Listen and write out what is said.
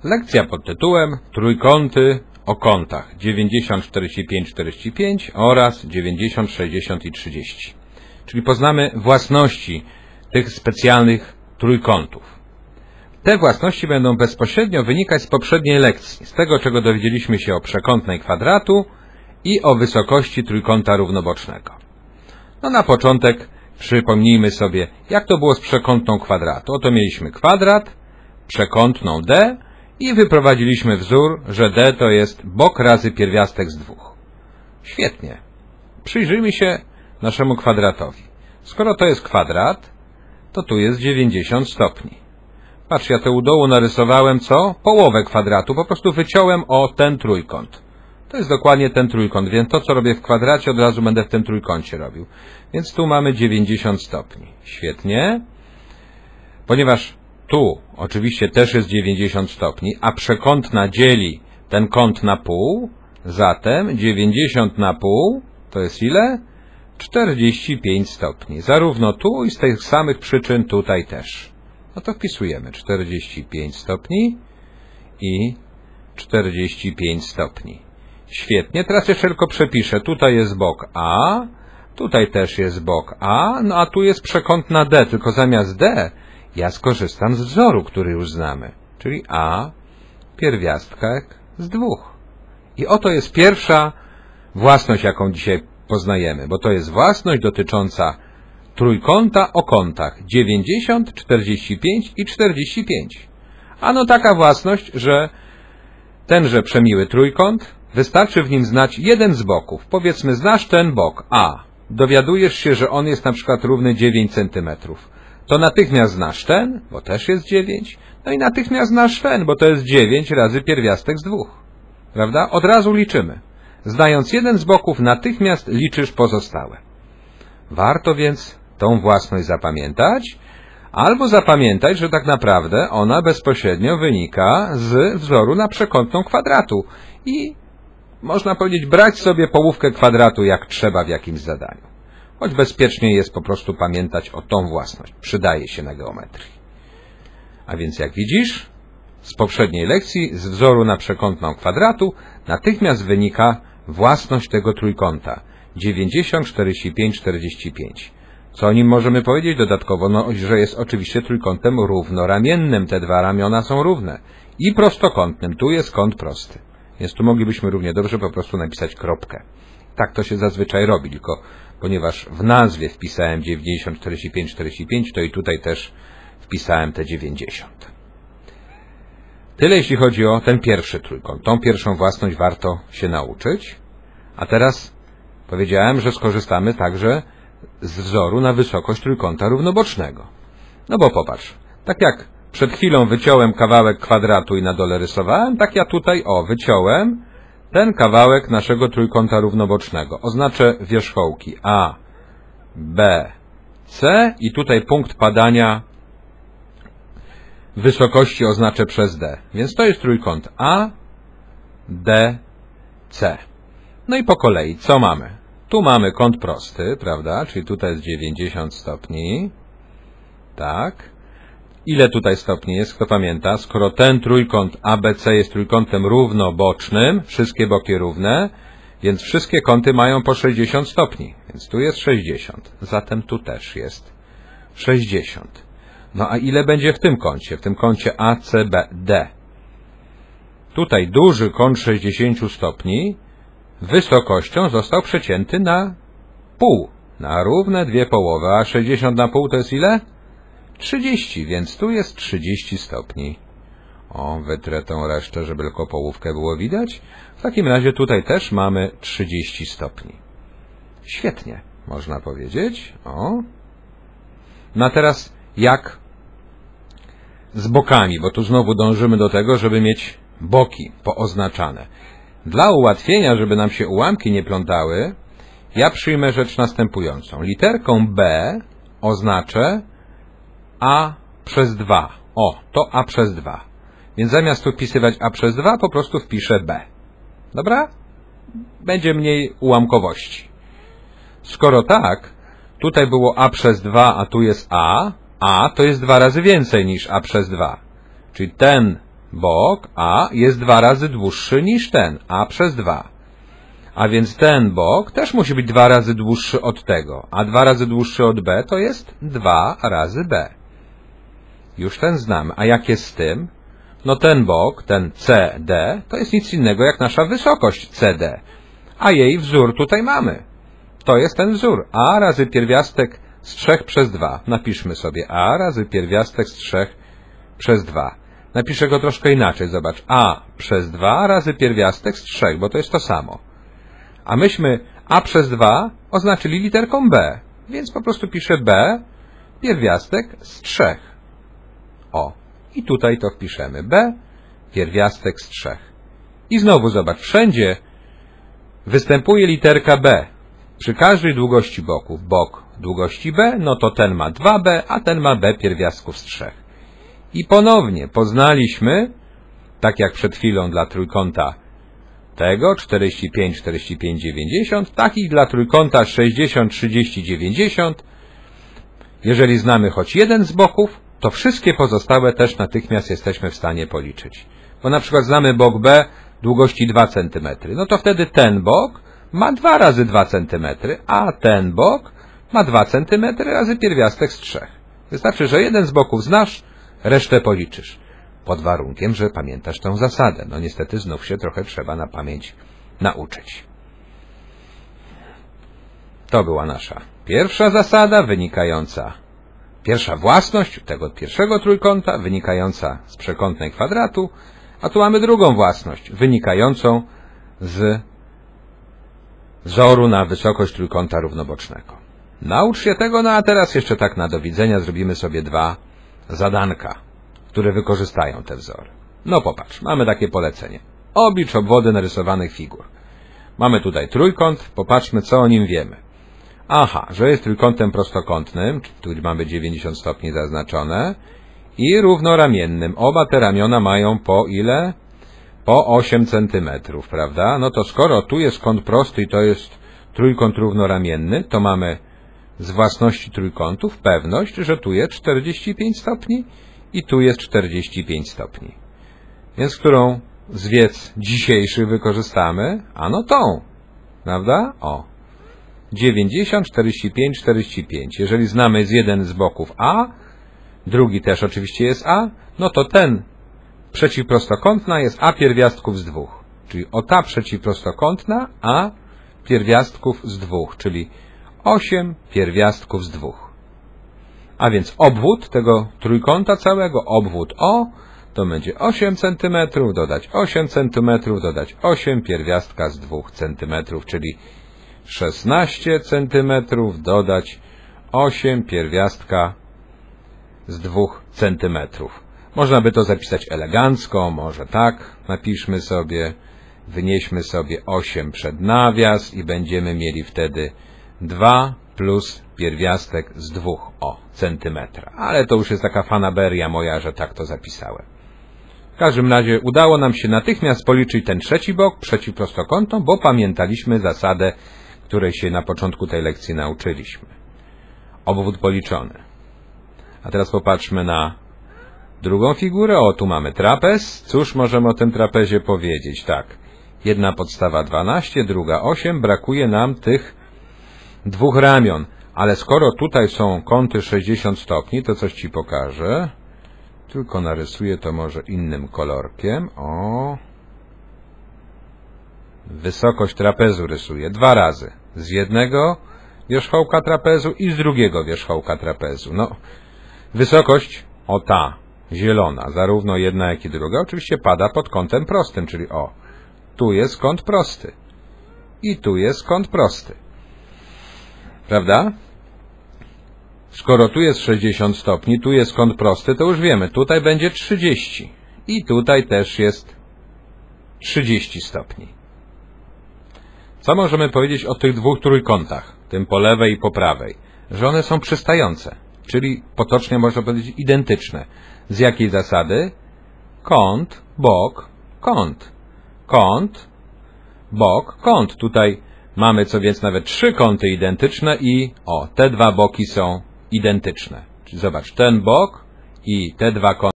Lekcja pod tytułem Trójkąty o kątach 90, 45, 45 oraz 90, 60 i 30. Czyli poznamy własności tych specjalnych trójkątów. Te własności będą bezpośrednio wynikać z poprzedniej lekcji, z tego, czego dowiedzieliśmy się o przekątnej kwadratu i o wysokości trójkąta równobocznego. No na początek przypomnijmy sobie, jak to było z przekątną kwadratu. Oto mieliśmy kwadrat, przekątną D i wyprowadziliśmy wzór, że D to jest bok razy pierwiastek z dwóch. Świetnie. Przyjrzyjmy się naszemu kwadratowi. Skoro to jest kwadrat, to tu jest 90 stopni. Patrz, ja to u dołu narysowałem co? Połowę kwadratu. Po prostu wyciąłem o ten trójkąt. To jest dokładnie ten trójkąt, więc to, co robię w kwadracie, od razu będę w tym trójkącie robił. Więc tu mamy 90 stopni. Świetnie. Ponieważ tu oczywiście też jest 90 stopni, a przekątna dzieli ten kąt na pół, zatem 90 na pół to jest ile? 45 stopni. Zarówno tu i z tych samych przyczyn tutaj też. No to wpisujemy 45 stopni i 45 stopni. Świetnie, teraz jeszcze tylko przepiszę. Tutaj jest bok A, tutaj też jest bok A, no a tu jest przekątna D, tylko zamiast D ja skorzystam z wzoru, który już znamy, czyli A pierwiastek z dwóch. I oto jest pierwsza własność, jaką dzisiaj poznajemy, bo to jest własność dotycząca trójkąta o kątach 90, 45 i 45. Ano taka własność, że tenże przemiły trójkąt, wystarczy w nim znać jeden z boków. Powiedzmy, znasz ten bok A. Dowiadujesz się, że on jest na przykład równy 9 cm. To natychmiast znasz ten, bo też jest 9. No i natychmiast znasz ten, bo to jest 9 razy pierwiastek z dwóch. Prawda? Od razu liczymy. Znając jeden z boków, natychmiast liczysz pozostałe. Warto więc tą własność zapamiętać, albo zapamiętać, że tak naprawdę ona bezpośrednio wynika z wzoru na przekątną kwadratu i można powiedzieć brać sobie połówkę kwadratu jak trzeba w jakimś zadaniu. Choć bezpiecznie jest po prostu pamiętać o tą własność. Przydaje się na geometrii. A więc jak widzisz, z poprzedniej lekcji z wzoru na przekątną kwadratu natychmiast wynika własność tego trójkąta 90, 45, 45. Co o nim możemy powiedzieć dodatkowo? No, że jest oczywiście trójkątem równoramiennym. Te dwa ramiona są równe. I prostokątnym. Tu jest kąt prosty. Więc tu moglibyśmy równie dobrze po prostu napisać kropkę. Tak to się zazwyczaj robi, tylko ponieważ w nazwie wpisałem 90, 45, 45, to i tutaj też wpisałem te 90. Tyle jeśli chodzi o ten pierwszy trójkąt. Tą pierwszą własność warto się nauczyć. A teraz powiedziałem, że skorzystamy także z wzoru na wysokość trójkąta równobocznego. No bo popatrz, tak jak przed chwilą wyciąłem kawałek kwadratu i na dole rysowałem, tak ja tutaj, wyciąłem ten kawałek naszego trójkąta równobocznego. Oznaczę wierzchołki A, B, C i tutaj punkt padania wysokości oznaczę przez D. Więc to jest trójkąt A, D, C. No i po kolei, co mamy? Tu mamy kąt prosty, prawda? Czyli tutaj jest 90 stopni. Tak. Ile tutaj stopni jest? Kto pamięta? Skoro ten trójkąt ABC jest trójkątem równobocznym, wszystkie boki równe, więc wszystkie kąty mają po 60 stopni. Więc tu jest 60. Zatem tu też jest 60. No a ile będzie w tym kącie? W tym kącie ACD. Tutaj duży kąt 60 stopni wysokością został przecięty na pół. Na równe dwie połowy. A 60 na pół to jest ile? 30, więc tu jest 30 stopni. Wytrę tą resztę, żeby tylko połówkę było widać. W takim razie tutaj też mamy 30 stopni. Świetnie, można powiedzieć. No a teraz jak z bokami, bo tu znowu dążymy do tego, żeby mieć boki pooznaczane. Dla ułatwienia, żeby nam się ułamki nie plątały, ja przyjmę rzecz następującą. Literką B oznaczę A przez 2. To A przez 2. Więc zamiast tu wpisywać A przez 2, po prostu wpiszę B. Dobra? Będzie mniej ułamkowości. Skoro tak, tutaj było A przez 2, a tu jest A to jest 2 razy więcej niż A przez 2. Czyli ten bok A jest 2 razy dłuższy niż ten, A przez 2. A więc ten bok też musi być 2 razy dłuższy od tego, a 2 razy dłuższy od B to jest 2 razy B. Już ten znamy. A jak jest z tym? No ten bok, ten CD, to jest nic innego jak nasza wysokość CD. A jej wzór tutaj mamy. To jest ten wzór. A razy pierwiastek z 3 przez 2. Napiszmy sobie A razy pierwiastek z 3 przez 2. Napiszę go troszkę inaczej. Zobacz. A przez 2 razy pierwiastek z 3, bo to jest to samo. A myśmy A przez 2 oznaczyli literką B. Więc po prostu piszę B pierwiastek z 3. O. I tutaj to wpiszemy. B pierwiastek z 3. I znowu zobacz. Wszędzie występuje literka B. Przy każdej długości boków, bok długości B, no to ten ma 2B, a ten ma B pierwiastków z 3. I ponownie poznaliśmy, tak jak przed chwilą dla trójkąta tego 45, 45, 90, tak i dla trójkąta 60, 30, 90. Jeżeli znamy choć jeden z boków, to wszystkie pozostałe też natychmiast jesteśmy w stanie policzyć. Bo na przykład znamy bok B długości 2 cm, no to wtedy ten bok ma 2 razy 2 cm, a ten bok ma 2 cm razy pierwiastek z 3. Wystarczy, że jeden z boków znasz, resztę policzysz. Pod warunkiem, że pamiętasz tę zasadę. No niestety znów się trochę trzeba na pamięć nauczyć. To była nasza pierwsza zasada wynikająca, pierwsza własność tego pierwszego trójkąta wynikająca z przekątnej kwadratu, a tu mamy drugą własność wynikającą z wzoru na wysokość trójkąta równobocznego. Naucz się tego, no a teraz jeszcze tak na do widzenia zrobimy sobie 2 zadanka, które wykorzystają te wzory. No popatrz, mamy takie polecenie. Oblicz obwody narysowanych figur. Mamy tutaj trójkąt, popatrzmy co o nim wiemy. Aha, że jest trójkątem prostokątnym, tu mamy 90 stopni zaznaczone, i równoramiennym. Oba te ramiona mają po ile? Po 8 cm, prawda? No to skoro tu jest kąt prosty i to jest trójkąt równoramienny, to mamy z własności trójkątów pewność, że tu jest 45 stopni i tu jest 45 stopni. Więc którą z wiedz dzisiejszych wykorzystamy? Ano tą, prawda? O. 90, 45, 45. Jeżeli znamy z jeden z boków A, drugi też oczywiście jest A, no to ten przeciwprostokątna jest A pierwiastków z 2. Czyli o ta przeciwprostokątna A pierwiastków z 2, czyli 8 pierwiastków z 2. A więc obwód tego trójkąta całego, obwód O, to będzie 8 cm, dodać 8 cm, dodać 8 pierwiastka z 2 cm, czyli 16 cm, dodać 8 pierwiastka z 2 cm. Można by to zapisać elegancko, może tak, napiszmy sobie, wynieśmy sobie 8 przed nawias i będziemy mieli wtedy 2 plus pierwiastek z 2 centymetra. Ale to już jest taka fanaberia moja, że tak to zapisałem. W każdym razie udało nam się natychmiast policzyć ten trzeci bok przeciwprostokątną, bo pamiętaliśmy zasadę, której się na początku tej lekcji nauczyliśmy. Obwód policzony. A teraz popatrzmy na drugą figurę. O, tu mamy trapez. Cóż możemy o tym trapezie powiedzieć? Tak, jedna podstawa 12, druga 8. Brakuje nam tych 2 ramion. Ale skoro tutaj są kąty 60 stopni, to coś Ci pokażę. Tylko narysuję to może innym kolorkiem. O. Wysokość trapezu rysuję 2 razy. Z jednego wierzchołka trapezu i z drugiego wierzchołka trapezu. No, wysokość, o ta, zielona, zarówno jedna jak i druga, oczywiście pada pod kątem prostym, czyli o, tu jest kąt prosty i tu jest kąt prosty. Prawda? Skoro tu jest 60 stopni, tu jest kąt prosty, to już wiemy, tutaj będzie 30 i tutaj też jest 30 stopni. Co możemy powiedzieć o tych 2 trójkątach, tym po lewej i po prawej? Że one są przystające, czyli potocznie można powiedzieć identyczne. Z jakiej zasady? Kąt, bok, kąt. Kąt, bok, kąt. Tutaj mamy co więc nawet 3 kąty identyczne i o, te 2 boki są identyczne. Czyli zobacz, ten bok i te 2 kąty